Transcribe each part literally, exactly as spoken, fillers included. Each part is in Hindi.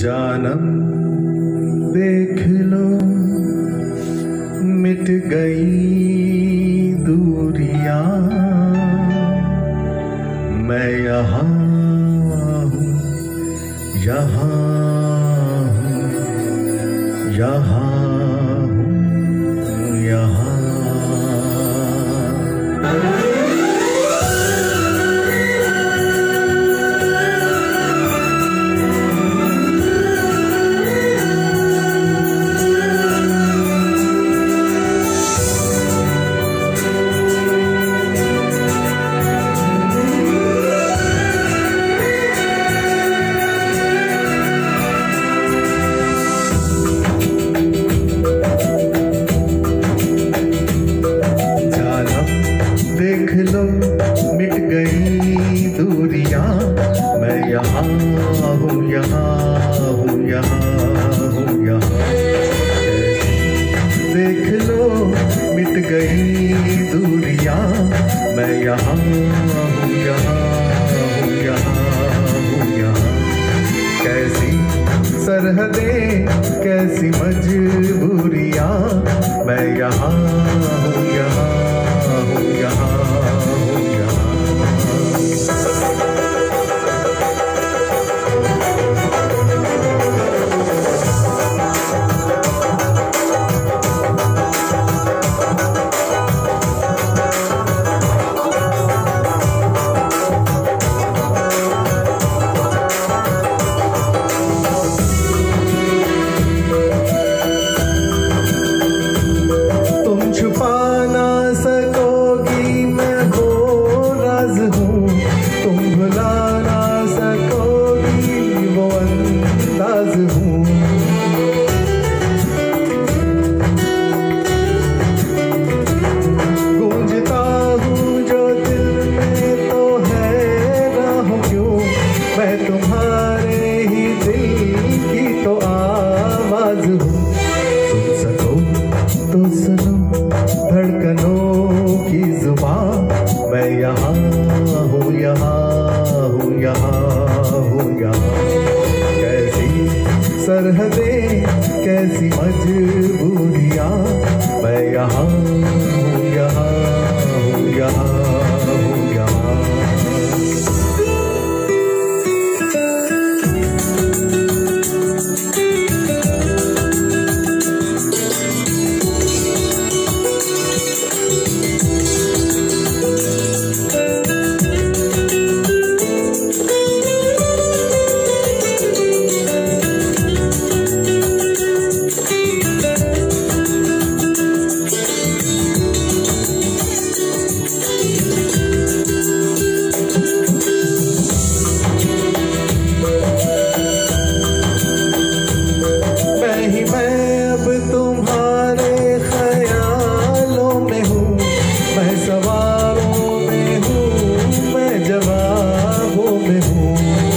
जानम देख लो मिट गई दूरियां, मैं यहाँ हूँ यहाँ हूँ यहाँ हूँ यहाँ। देख लो मिट गई दूरियां, मैं यहाँ हूँ यहाँ हूँ यहाँ हूँ यहाँ। देख लो मिट गई दूरियां, मैं यहाँ हूँ यहाँ हूँ यहाँ हूँ यहाँ। कैसी सरहदें कैसी मजबूरियां, मैं यहाँ हूँ यहाँ हूँ यहाँ हूँ यहाँ। तुम छुपा ना सकोगी मैं वो राज हूँ, तुम भुला ना सकोगी वो अंदाज हूँ। गूंजता हूँ जो दिल में तो है राह क्यों, मैं तुम्हारे ही दिल की तो आवाज हूँ। सुन सको तो सुनो धड़कनों की जुबान, मैं यहाँ हूँ यहाँ हूँ यहाँ हूँ यहाँ। कैसी सरहदें कैसी मजबूरियां, मैं यहाँ हूँ यहाँ हूँ यहाँ हूँ यहाँ। तुम्हारे ख्यालों में हूँ, मैं सवालों में हूँ, मैं जवाबों में हूँ।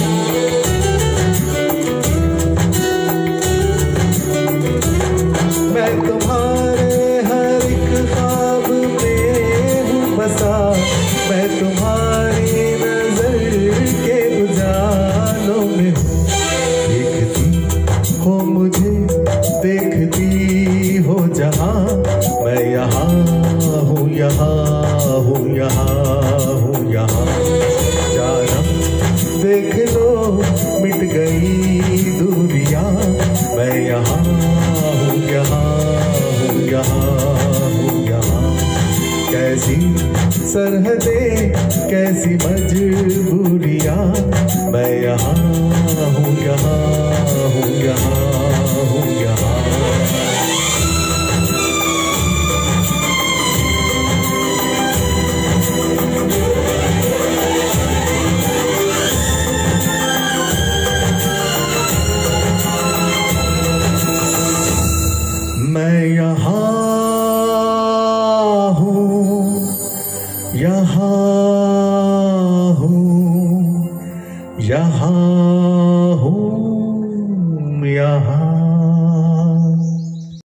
मैं तुम्हारे हर एक ख्वाब में हूँ बसा, मैं तुम्हारी नजर के उजालों में हूँ। देखती हो मुझे देखती हो जहाँ, मैं यहाँ हूँ यहाँ हूँ यहाँ हूँ यहाँ। जानम देख लो मिट गई दूरियां, मैं यहाँ हूँ यहाँ हूँ यहाँ हूँ यहाँ। कैसी सरहदें कैसी मजबूरियां, मैं यहाँ